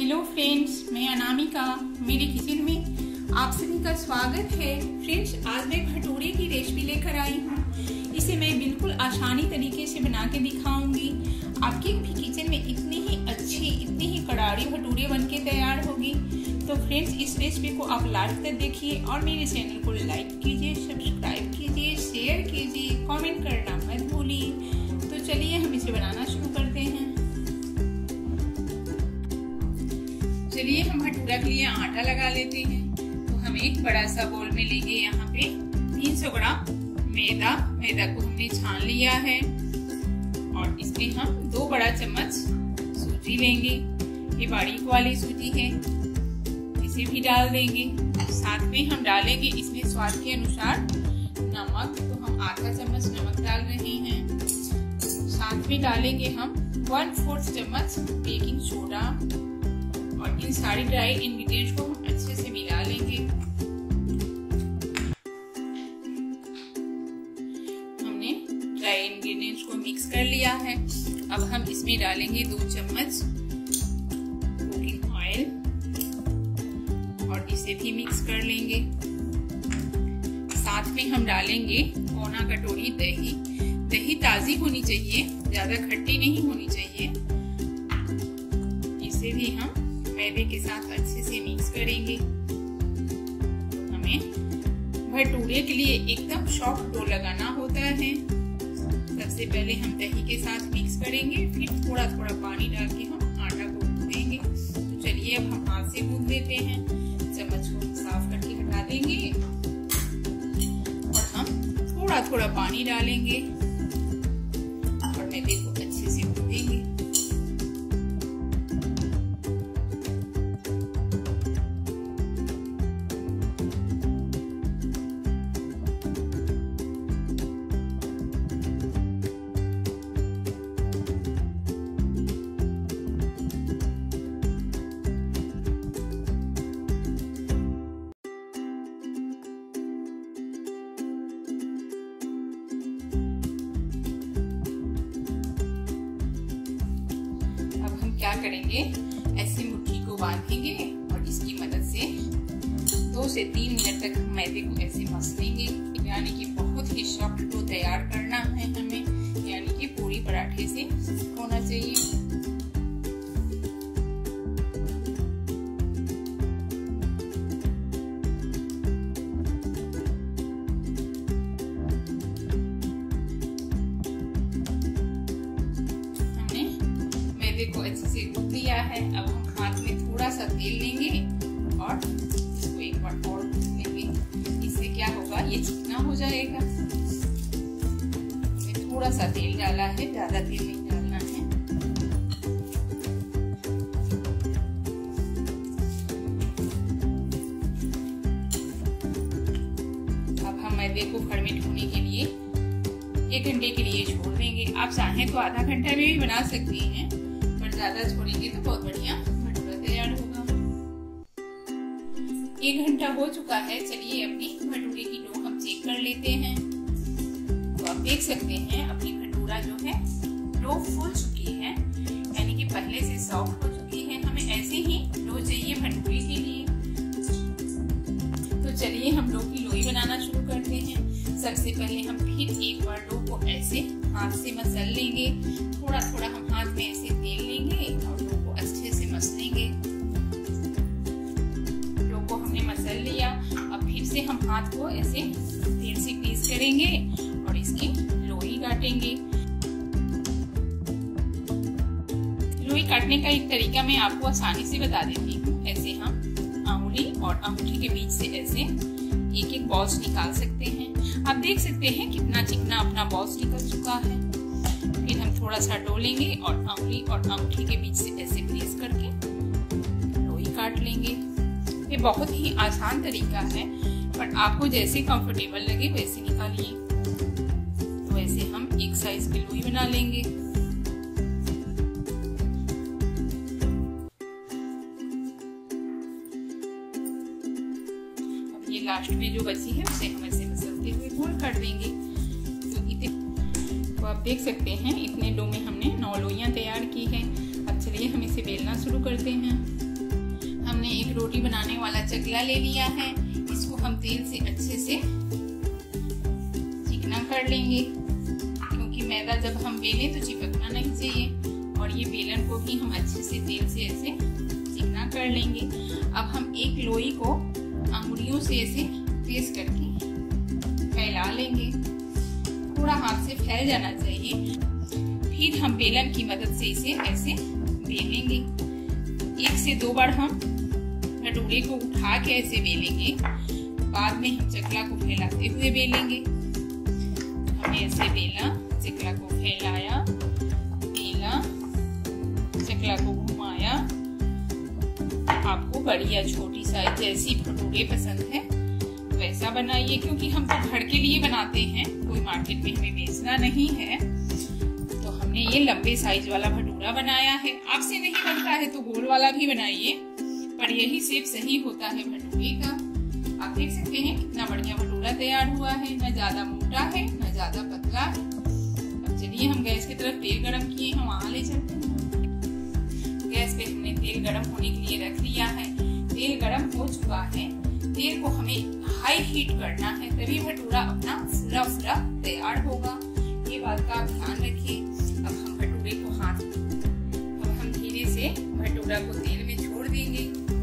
Hello friends, मैं अनामिका। मेरे kitchen में आप सभी का स्वागत है। फ्रेंड्स, आज मैं भटूरे की रेसिपी लेकर आई हूँ। इसे मैं बिल्कुल आसानी तरीके से बना के दिखाऊंगी। आपके भी किचन में इतनी ही अच्छी, इतनी ही करारी भटूरे बन के तैयार होगी। तो फ्रेंड्स, इस रेसिपी को आप लास्ट तक देखिए और मेरे चैनल को लाइक कीजिए, सब्सक्राइब कीजिए, शेयर कीजिए, कॉमेंट करना मत भूलिए। तो चलिए हम इसे बनाना शुरू करते हैं। चलिए हम भटूरा के लिए आटा लगा लेते हैं। तो हम एक बड़ा सा बोल में लेंगे यहाँ पे 300 ग्राम मैदा को हमने छान लिया है और इसमें हम 2 बड़ा चम्मच सूजी लेंगे। ये बारीक वाली सूजी है, इसे भी डाल देंगे। साथ में हम डालेंगे इसमें स्वाद के अनुसार नमक, तो हम आधा चम्मच नमक डाल रहे हैं। साथ में डालेंगे हम 1/4 चम्मच बेकिंग सोडा और इन सारी ड्राई इंग्रेडिएंट्स को हम अच्छे से मिला लेंगे। हमने ड्राई इंग्रेडिएंट्स को मिक्स कर लिया है। अब हम इसमें डालेंगे 2 चम्मच कुकिंग ऑयल और इसे भी मिक्स कर लेंगे। साथ में हम डालेंगे पौना कटोरी दही। दही ताजी होनी चाहिए, ज्यादा खट्टी नहीं होनी चाहिए। इसे भी हम मैदे के साथ अच्छे से मिक्स करेंगे। हमें भटूरे के लिए एकदम सॉफ्ट डो लगाना होता है। सबसे पहले हम दही के साथ मिक्स करेंगे, फिर थोड़ा थोड़ा पानी डाल के हम आटा को गूंथेंगे। तो चलिए अब हम हाथ से गूंथ लेते हैं। चम्मच को साफ करके हटा देंगे और हम थोड़ा थोड़ा पानी डालेंगे और मैदे को अच्छे से गूंथेंगे। क्या करेंगे, ऐसे मुट्ठी को बांधेंगे और इसकी मदद से 2 से 3 मिनट तक मैदे को ऐसे मस लेंगे। यानी कि बहुत ही सॉफ्ट डो तैयार करना है हमें, यानी कि पूरी पराठे से होना चाहिए। को अच्छे से गूंथ लिया है। अब हम हाथ में थोड़ा सा तेल लेंगे और इसको एक बार और गूंथ लेंगे। इससे क्या होगा, ये चिकना हो जाएगा। थोड़ा सा तेल डाला है, ज्यादा तेल नहीं डालना है। अब हम मैदे को फर्मेंट होने के लिए 1 घंटे के लिए छोड़ देंगे। आप चाहें तो आधा घंटा में भी बना सकती हैं, ज्यादा छोड़ेंगे तो बहुत बढ़िया भटूरा तैयार होगा। 1 घंटा हो चुका है। चलिए अपनी भटूरे की डो हम चेक कर लेते हैं। तो आप देख सकते हैं अपनी भटूरा जो है डो फूल चुकी है, यानी कि पहले से सॉफ्ट हो चुकी है। हमें ऐसे ही डो चाहिए भटूरे के लिए। तो चलिए हम डो की लोई बनाना शुरू करते हैं। सबसे पहले हम फिर एक बार डो को ऐसे हाथ से मसल लेंगे। थोड़ा थोड़ा हम हाथ में ऐसे तेल लेंगे और डो को अच्छे से मस लेंगे। डो को हमने मसल लिया। अब फिर से हम हाथ को ऐसे तेल से ग्रीस करेंगे और इसकी लोई काटेंगे। लोई काटने का एक तरीका मैं आपको आसानी से बता देती हूँ। ऐसे हम अंगुली और अंगूठी के बीच से ऐसे एक बॉल्स निकाल सकते हैं। आप देख सकते हैं कितना चिकना अपना बॉल्स निकल चुका है। फिर हम थोड़ा सा डो लेंगे और अंगुली और अंगूठी के बीच से ऐसे प्रेस करके लोई काट लेंगे। ये बहुत ही आसान तरीका है, बट आपको जैसे कंफर्टेबल लगे वैसे निकालिए। तो ऐसे हम एक साइज की लोई बना लेंगे। अब ये लास्ट में जो बची है उसे हम ऐसे मसलते हुए गोल कर देंगे। तो आप देख सकते हैं इतने डो में हमने 9 लोइयां तैयार की है। अब चलिए हम इसे बेलना शुरू करते हैं। हमने एक रोटी बनाने वाला चकला ले लिया है। इसको हम तेल से अच्छे से चिकना कर लेंगे, क्योंकि मैदा जब हम बेलें तो चिपकना नहीं चाहिए। और ये बेलन को भी हम अच्छे से तेल से ऐसे चिकना कर लेंगे। अब हम एक लोई को अंगुलियों से ऐसे प्रेस करके फैला लेंगे। थोड़ा हाथ से फैल जाना चाहिए। फिर हम बेलन की मदद से इसे ऐसे बेलेंगे। 1 से 2 बार हम भटूरे को उठा के ऐसे बेलेंगे। बाद में हम चकला को फैलाते हुए बेलेंगे। हमने ऐसे बेला, चकला को फैलाया, बेला, चकला को घुमाया। आपको बड़ी या छोटी साइज जैसी भटूरे पसंद है वैसा बनाइए, क्योंकि हम तो घर के लिए बनाते हैं, कोई मार्केट में हमें बेचना नहीं है। तो हमने ये लंबे साइज वाला भटूरा बनाया है। आपसे नहीं बनता है तो गोल वाला भी बनाइए, पर यही शेप सही होता है भटूरे का। आप देख सकते हैं कितना बढ़िया भटूरा तैयार हुआ है, न ज्यादा मोटा है न ज्यादा पतला है। अब चलिए हम गैस की तरफ तेल गरम किए हैं वहां ले चलते हैं। गैस पे हमने तेल गरम होने के लिए रख दिया है। तेल गरम हो चुका है। तेल को हमें हाई हीट करना है, तभी भटूरा अपना फुला फुला तैयार होगा। ये बात का आप ध्यान रखिए। अब हम भटूरे को अब हम धीरे से भटूरा को तेल में छोड़ देंगे।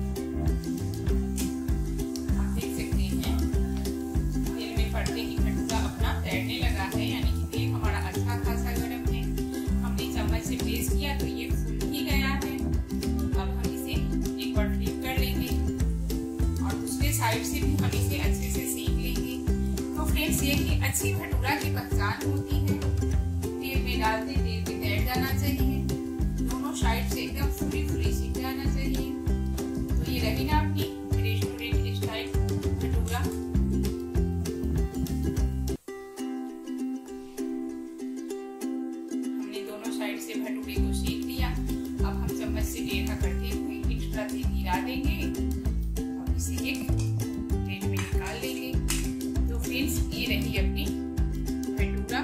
आप देख सकते हैं तेल में पड़ते ही भटूरा अपना तैरने लगा है, यानी कि तेल हमारा अच्छा खासा गर्म है। हमने चम्मच से प्रेस किया तो ये फूल ही गया है। अब हम इसे एक बार फ्लिप कर लेंगे और दूसरे साइड से भी हम इसे अच्छे से सेक लेंगे। तो फ्रेंड्स, ये ही अच्छी भटूरा की पहचान होती है। तेल में डालते तेल में तैर जाना चाहिए, दोनों साइड से एकदम फुली फुली सीख जाना चाहिए। तो ये रही ना अपनी रेस्टोरेंट स्टाइल भटूरा। हमने दोनों साइड से भटूरे को सेक लिया। अब हम चम्मच से टेढ़ा करते हुए एक्स्ट्रा तेल गिरा देंगे और इसे एक प्लेट में निकाल लेंगे। तो फ्रेंड्स, ये रही अपनी भटूरा।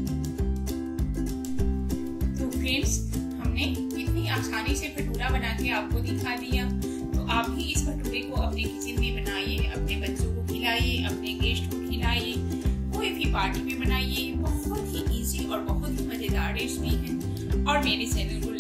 तो फ्रेंड्स, हमने इतनी आसानी से भटूरा बना के आपको दिखा दिया। तो आप भी इस भटूरे को अपने किचन में बनाइए, अपने बच्चों को खिलाइए, अपने गेस्ट को खिलाइए, कोई भी पार्टी में बनाइए। बहुत ही इजी और बहुत ही मजेदार रेसिपी है। और मेरे चैनल को